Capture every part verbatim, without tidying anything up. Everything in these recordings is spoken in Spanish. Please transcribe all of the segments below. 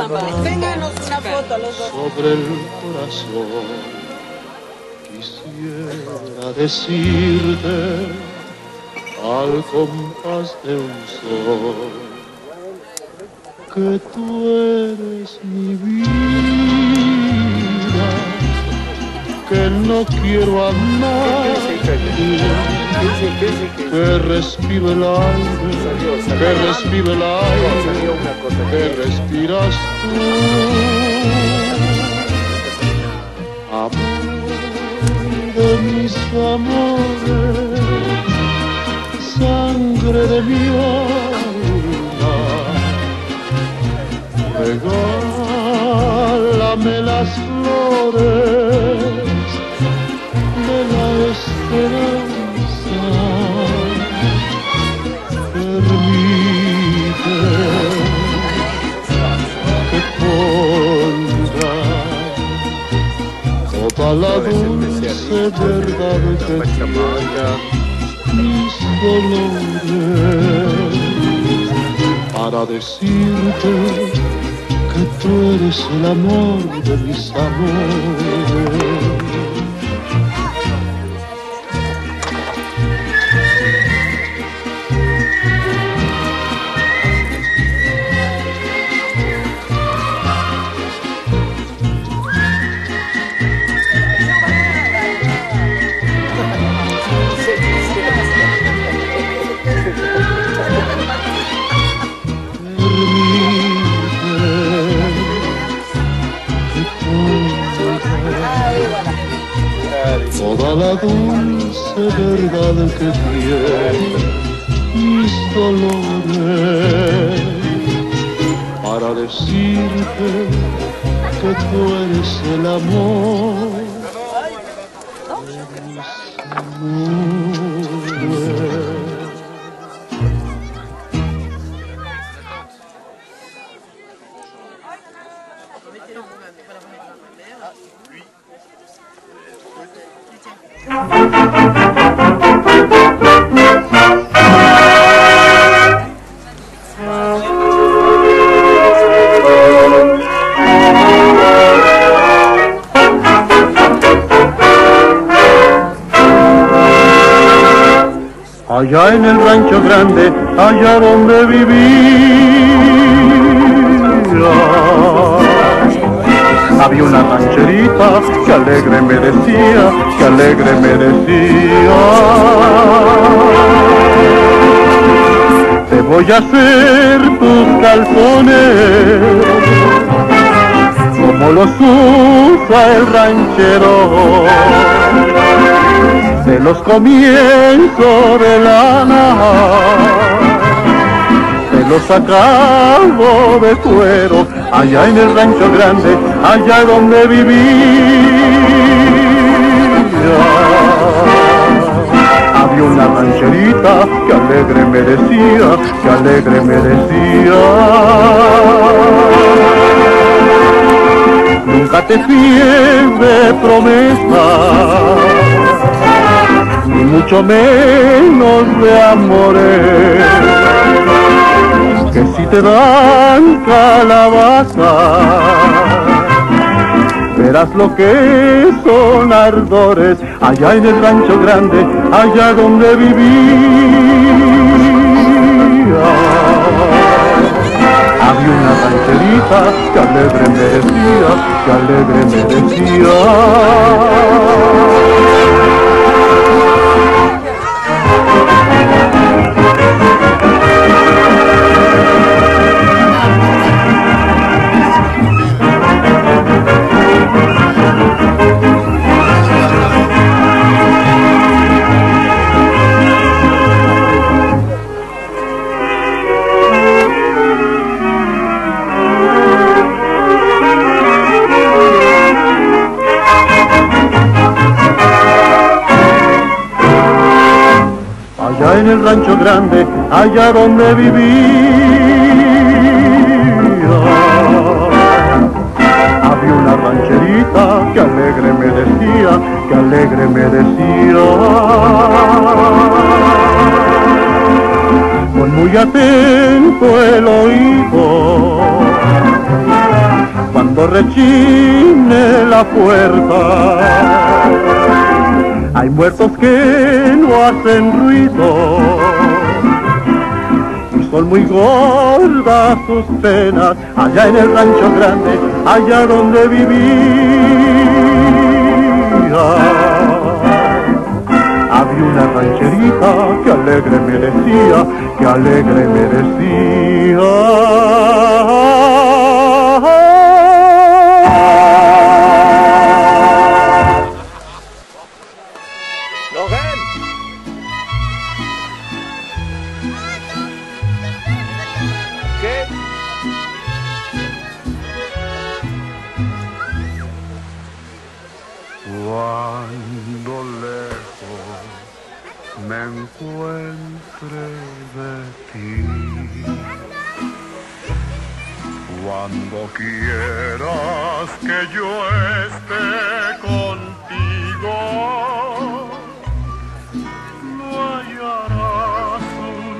Vénganos una foto los dos. Sobre el corazón quisiera decirte al compás de un sol que tú eres mi vida, que no quiero a nadie, que respiro el aire, que respiro el aire, que respiras tú. Amor de mis amores, sangre de mi alma, regálame las flores de la esperanza. Permite que ponga toda la dulce verdad que tiene mis dolores, para decirte que tú eres el amor de mis amores. Toda la dulce verdad que tiene mis dolores, para decirte que tú eres el amor de mis amores. Allá en el rancho grande, allá donde vivía, había una rancherita que alegre me decía, que alegre me decía: te voy a hacer tus calzones como los usa el ranchero de los comienzos de lana, te los sacaba de cuero, allá en el rancho grande, allá donde vivía. Había una rancherita que alegre me decía, que alegre me decía: nunca te fíes de promesas, ni mucho menos de amores, que si te dan calabaza, verás lo que son ardores, allá en el rancho grande, allá donde vivía. Había una rancherita que alegre me decía, que alegre me decía: allá en el rancho grande, allá donde vivía, había una rancherita que alegre me decía, que alegre me decía: con muy atento el oído, cuando rechine la puerta. Hay muertos que no hacen ruido, son muy gordas sus penas, allá en el rancho grande, allá donde vivía. Había una rancherita que alegre me decía, que alegre me decía. ¡Lo ven! ¿Qué? Cuando lejos me encuentre de ti, cuando quieras que yo esté contigo, no hallarás un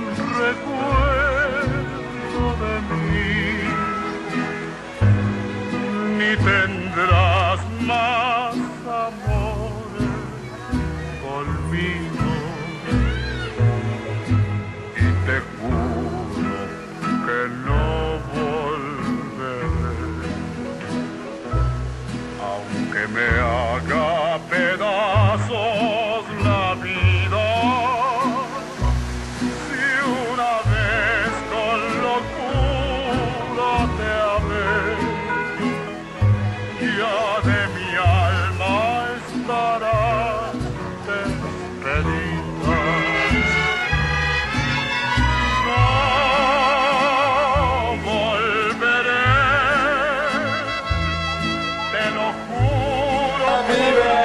recuerdo de mí, ni tendrás más amores conmigo, y te juro que no volveré, aunque me haga pedazos la vida. Si una vez con locura te amé, ya de mi alma estará despedida. No volveré, te lo juro, mi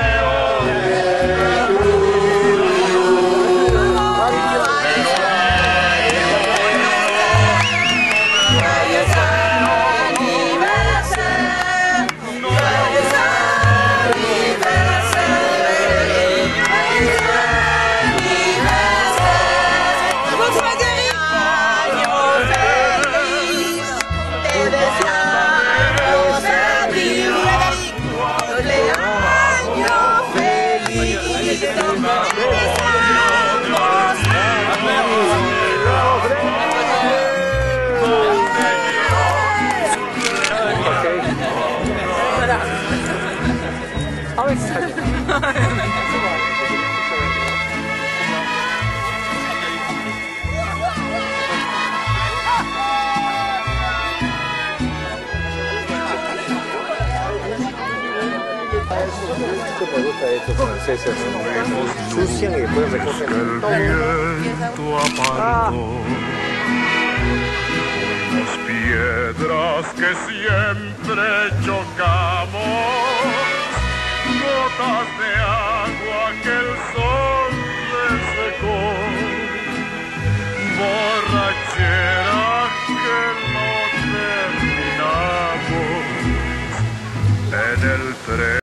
Esto me gusta de estos franceses, sucian y después recogen todo. Ah. Fuimos piedras que siempre chocamos, gotas de